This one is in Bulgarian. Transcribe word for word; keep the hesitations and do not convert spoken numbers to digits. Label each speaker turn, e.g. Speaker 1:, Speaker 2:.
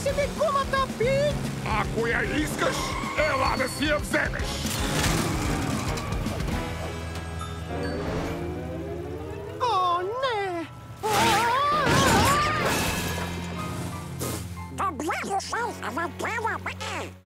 Speaker 1: perceber como a tapete.
Speaker 2: Ако я искаш, ела да си я вземеш!
Speaker 1: О, не!
Speaker 3: Добре дошъл в Аватара!